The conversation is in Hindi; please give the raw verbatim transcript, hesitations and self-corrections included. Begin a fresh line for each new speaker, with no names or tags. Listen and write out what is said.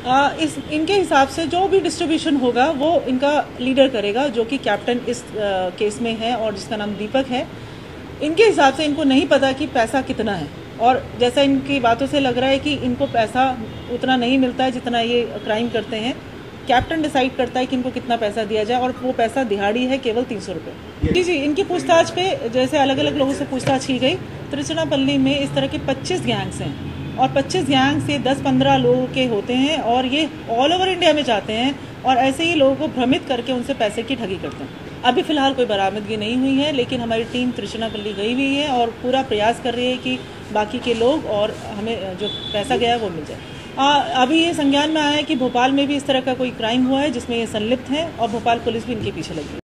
आ, इस इनके हिसाब से जो भी डिस्ट्रीब्यूशन होगा वो इनका लीडर करेगा, जो कि कैप्टन इस आ, केस में है और जिसका नाम दीपक है। इनके हिसाब से इनको नहीं पता कि पैसा कितना है, और जैसा इनकी बातों से लग रहा है कि इनको पैसा उतना नहीं मिलता है जितना ये क्राइम करते हैं। कैप्टन डिसाइड करता है कि इनको कितना पैसा दिया जाए, और वो पैसा दिहाड़ी है केवल तीन सौ रुपये। जी जी इनकी पूछताछ पे जैसे अलग अलग लोगों से पूछताछ की गई। तिरुचिरापल्ली में इस तरह के पच्चीस गैंग्स हैं, और पच्चीस गैंग से दस पंद्रह लोगों के होते हैं, और ये ऑल ओवर इंडिया में जाते हैं और ऐसे ही लोगों को भ्रमित करके उनसे पैसे की ठगी करते हैं। अभी फिलहाल कोई बरामदगी नहीं हुई है, लेकिन हमारी टीम तिरुचिरापल्ली गई हुई है और पूरा प्रयास कर रही है कि बाकी के लोग और हमें जो पैसा गया है वो मिल जाए। आ, अभी ये संज्ञान में आया है कि भोपाल में भी इस तरह का कोई क्राइम हुआ है जिसमें ये संलिप्त हैं, और भोपाल पुलिस भी इनके पीछे लगी है।